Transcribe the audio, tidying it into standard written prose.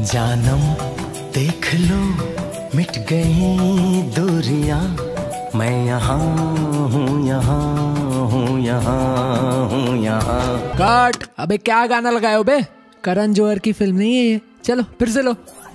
जानम देख लो मिट गई दूरियां, मैं यहाँ हूँ, यहाँ हूँ, यहाँ हूँ, यहाँ। कट। अबे क्या गाना लगाए हो बे? करण जौहर की फिल्म नहीं है ये। चलो फिर से लो।